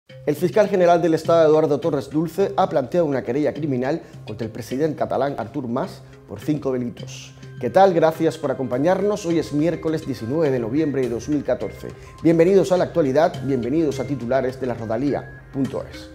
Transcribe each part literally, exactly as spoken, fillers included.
El fiscal general del Estado, Eduardo Torres Dulce, ha planteado una querella criminal contra el presidente catalán Artur Mas por cinco delitos. ¿Qué tal? Gracias por acompañarnos. Hoy es miércoles diecinueve de noviembre de dos mil catorce. Bienvenidos a la actualidad, bienvenidos a titulares de la rodalía punto es.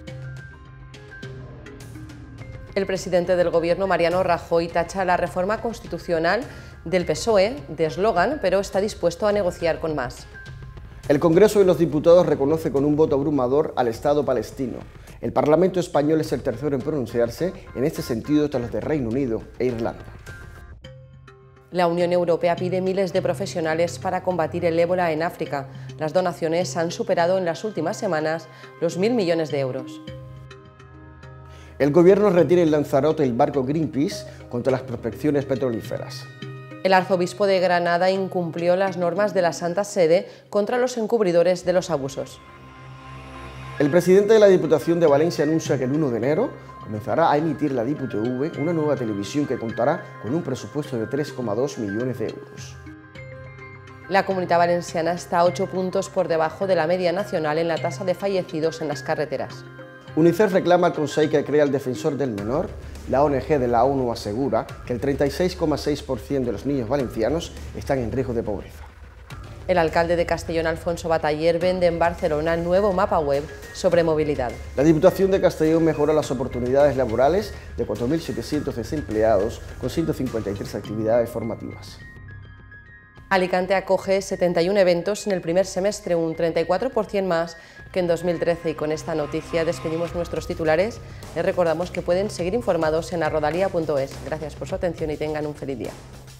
El presidente del Gobierno, Mariano Rajoy, tacha la reforma constitucional del P S O E de eslogan, pero está dispuesto a negociar con Mas. El Congreso de los Diputados reconoce con un voto abrumador al Estado palestino. El Parlamento español es el tercero en pronunciarse en este sentido tras los de Reino Unido e Irlanda. La Unión Europea pide miles de profesionales para combatir el ébola en África. Las donaciones han superado en las últimas semanas los mil millones de euros. El Gobierno retira en Lanzarote el barco Greenpeace contra las prospecciones petrolíferas. El arzobispo de Granada incumplió las normas de la Santa Sede contra los encubridores de los abusos. El presidente de la Diputación de Valencia anuncia que el uno de enero comenzará a emitir la D I P T V, una nueva televisión que contará con un presupuesto de tres coma dos millones de euros. La Comunidad Valenciana está a ocho puntos por debajo de la media nacional en la tasa de fallecidos en las carreteras. UNICEF reclama al Consejo que crea el Defensor del Menor. La O N G de la ONU asegura que el treinta y seis coma seis por ciento de los niños valencianos están en riesgo de pobreza. El alcalde de Castellón, Alfonso Bataller, vende en Barcelona el nuevo mapa web sobre movilidad. La Diputación de Castellón mejora las oportunidades laborales de cuatro mil setecientos desempleados con ciento cincuenta y tres actividades formativas. Alicante acoge setenta y uno eventos en el primer semestre, un treinta y cuatro por ciento más que en dos mil trece, y con esta noticia despedimos nuestros titulares. Les recordamos que pueden seguir informados en la rodalía punto es. Gracias por su atención y tengan un feliz día.